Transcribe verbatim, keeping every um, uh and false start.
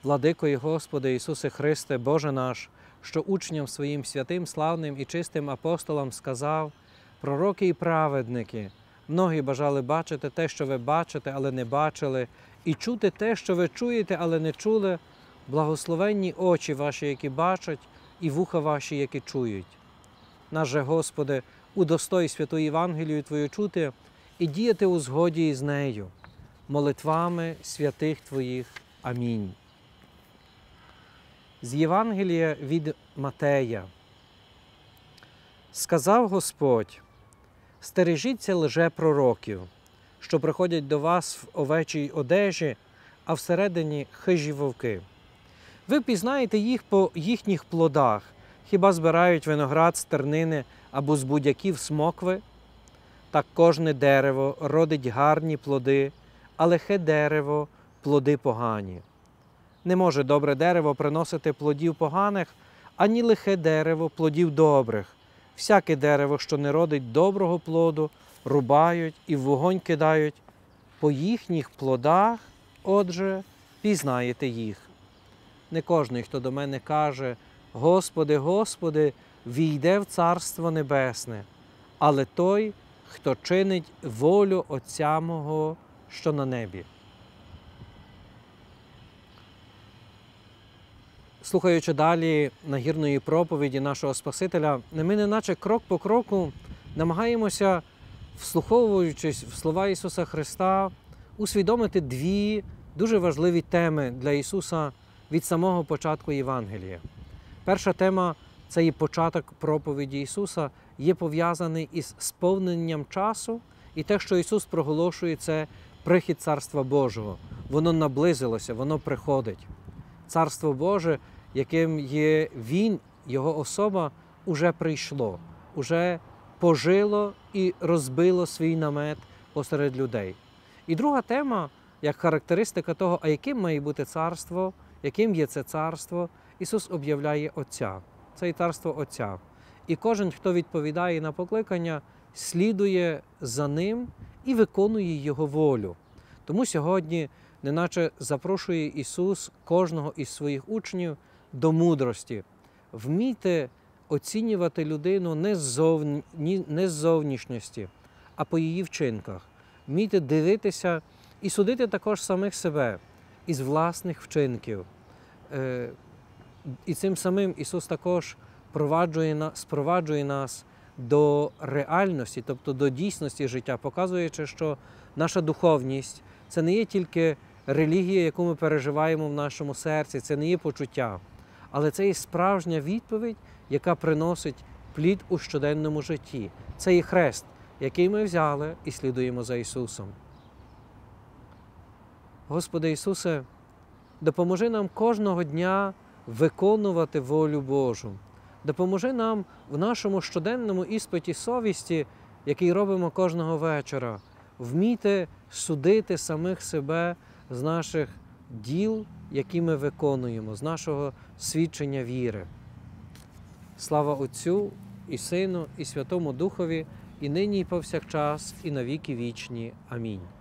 Владико і Господи Ісусе Христе, Боже наш, що учням своїм святим, славним і чистим апостолам сказав: пророки і праведники, многі бажали бачити те, що ви бачите, але не бачили, і чути те, що ви чуєте, але не чули, благословенні очі ваші, які бачать, і вуха ваші, які чують. Наш же, Господи, удостой святу Євангелію Твою чути і діяти у згоді із нею, молитвами святих Твоїх. Амінь. З Євангелія від Матея. Сказав Господь: стережіться лжепророків, що приходять до вас в овечій одежі, а всередині хижі вовки. Ви пізнаєте їх по їхніх плодах. Хіба збирають виноград з тернини або з будяків смокви? Так кожне дерево родить гарні плоди, а лихе дерево – плоди погані. Не може добре дерево приносити плодів поганих, ані лихе дерево плодів добрих. Всяке дерево, що не родить доброго плоду, рубають і в вогонь кидають. По їхніх плодах, отже, пізнаєте їх. Не кожний, хто до мене каже: Господи, Господи, війде в Царство Небесне, але той, хто чинить волю Отця мого, що на небі. Слухаючи далі нагірної проповіді нашого Спасителя, ми неначе крок по кроку намагаємося, вслуховуючись в слова Ісуса Христа, усвідомити дві дуже важливі теми для Ісуса від самого початку Євангелія. Перша тема – це є початок проповіді Ісуса, є пов'язаний із сповненням часу, і те, що Ісус проголошує, це прихід Царства Божого. Воно наблизилося, воно приходить. Царство Боже, яким є Він, Його особа, уже прийшло, уже пожило і розбило свій намет посеред людей. І друга тема, як характеристика того, а яким має бути царство, яким є це царство, Ісус об'являє Отця. Це є царство Отця. І кожен, хто відповідає на покликання, слідує за Ним і виконує Його волю. Тому сьогодні неначе запрошує Ісус кожного із своїх учнів до мудрості. Вмійте оцінювати людину не з, зовні, не з зовнішності, а по її вчинках. Вмійте дивитися і судити також самих себе із власних вчинків. І цим самим Ісус також спроваджує нас до реальності, тобто до дійсності життя, показуючи, що наша духовність – це не є тільки релігія, яку ми переживаємо в нашому серці, це не є почуття, але це є справжня відповідь, яка приносить плід у щоденному житті. Це є хрест, який ми взяли і слідуємо за Ісусом. Господи Ісусе, допоможи нам кожного дня виконувати волю Божу. Допоможи нам в нашому щоденному іспиті совісті, який робимо кожного вечора, вміти судити самих себе з наших діл, які ми виконуємо, з нашого свідчення віри. Слава Отцю і Сину, і Святому Духові, і нині, і повсякчас, і на віки вічні. Амінь.